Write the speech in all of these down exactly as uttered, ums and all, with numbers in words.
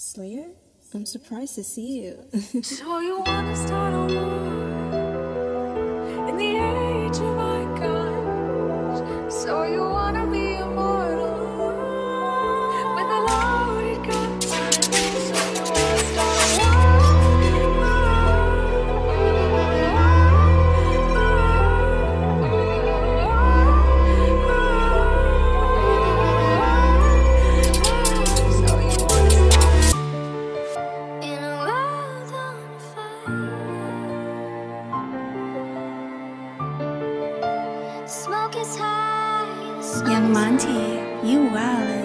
Slayer? I'm surprised to see you. So you wanna start a war in the age of icons? So you wanna be immortal with a loaded gun? So you wanna start a smoke is high, Young Monty, you wildin'.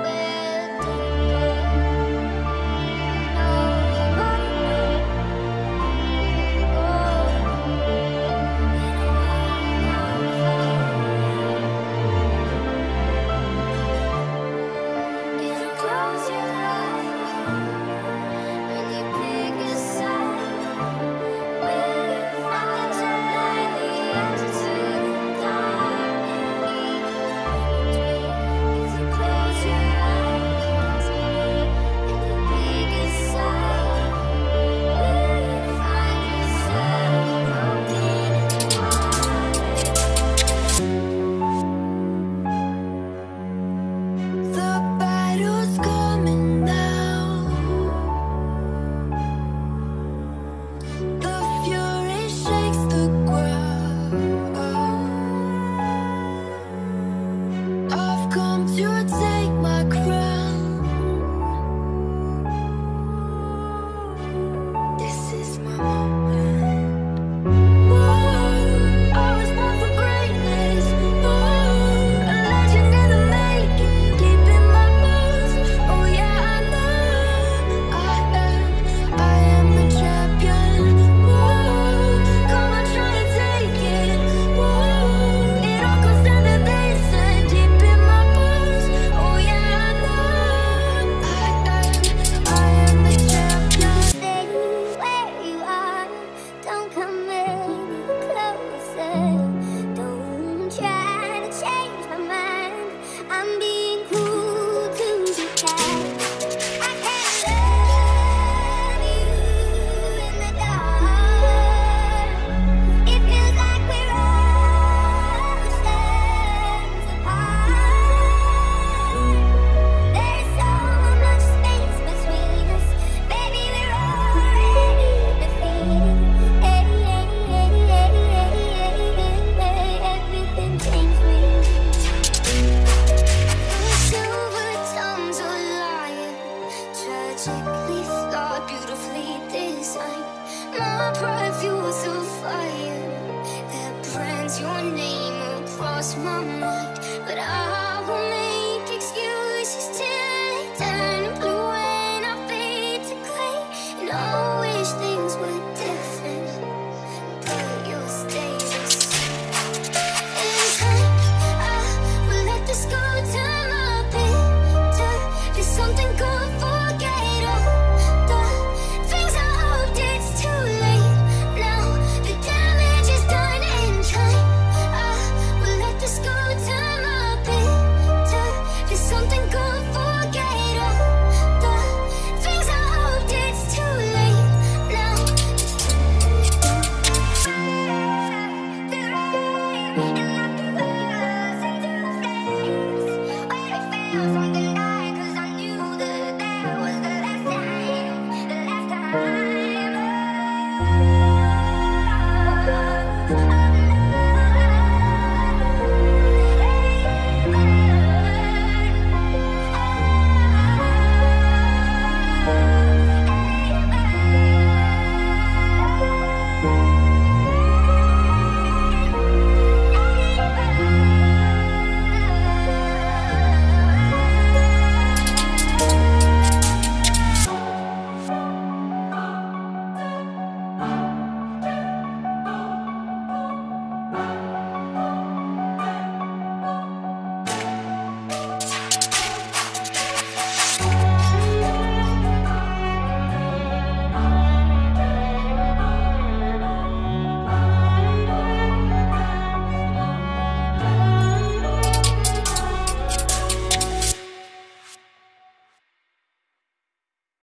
beautifully designed. My pride fuels a fire that brands your name across my mind. But I will never